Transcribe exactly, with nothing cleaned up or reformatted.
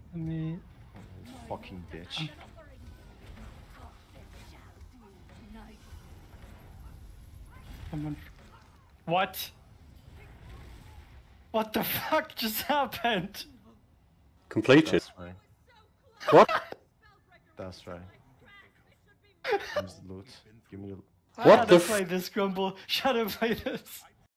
Let me. Fucking bitch. Someone. What? What the fuck just happened? Completed. That's right. What? That's right. Where's the loot? Give me the... I What had the to f- play this, Grumble. Shut up, play this.